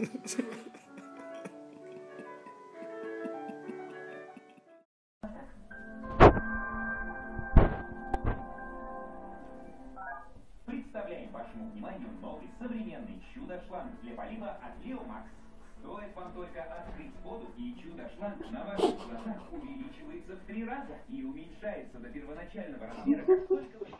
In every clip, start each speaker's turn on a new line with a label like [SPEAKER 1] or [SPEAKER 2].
[SPEAKER 1] Представляем вашему вниманию новый современный чудо-шланг для полива от Leo Max. Стоит вам только открыть воду, и чудо-шланг на ваших глазах увеличивается в 3 раза и уменьшается до первоначального размера, как только вы...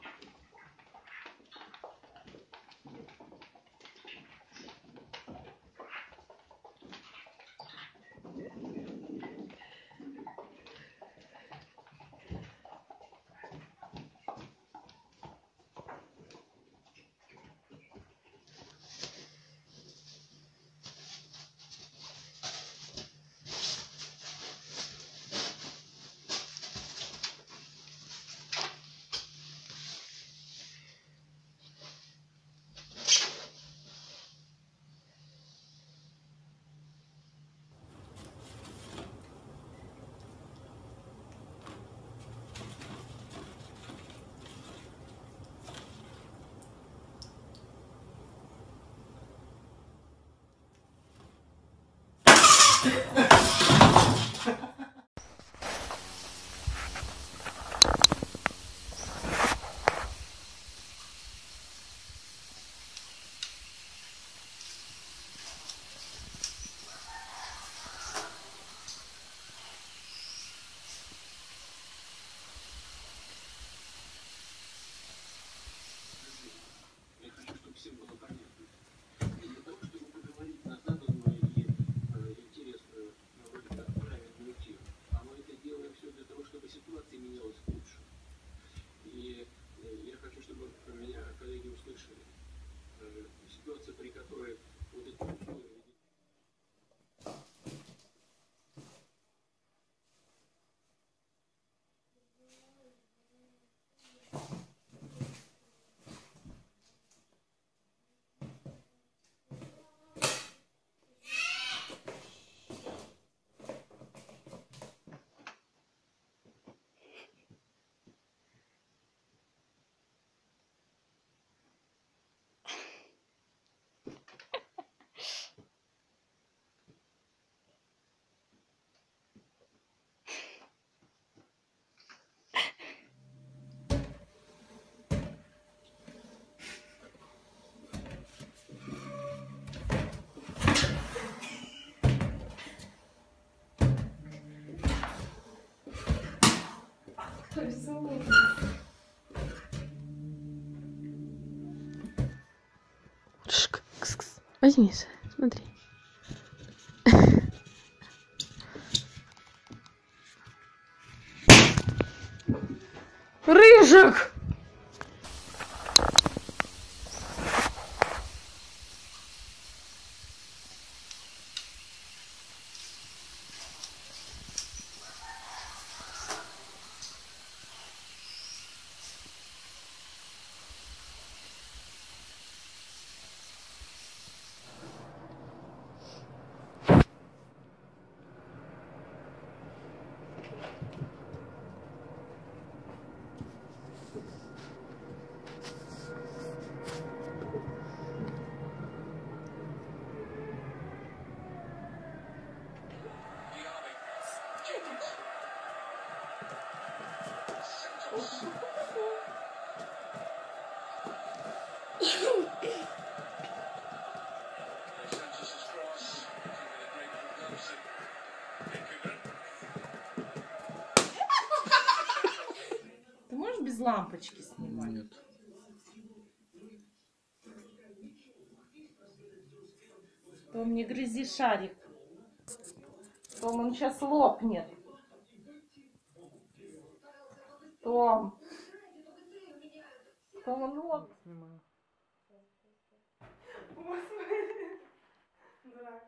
[SPEAKER 2] Возьми, смотри. Рыжик!
[SPEAKER 3] Ты можешь без лампочки снимать?
[SPEAKER 4] Нет.
[SPEAKER 3] Том, не грызи шарик. Том, он сейчас лопнет. Том. Том, он лопнет. Дурак.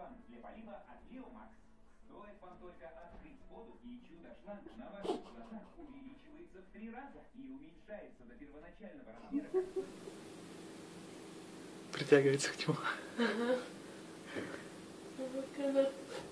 [SPEAKER 1] шланг для полива от Leomax. Стоит вам только открыть воду, и чудо-шланг на ваших глазах увеличивается в 3 раза и уменьшается до первоначального размера.
[SPEAKER 2] Притягивается к нему.
[SPEAKER 3] Ага.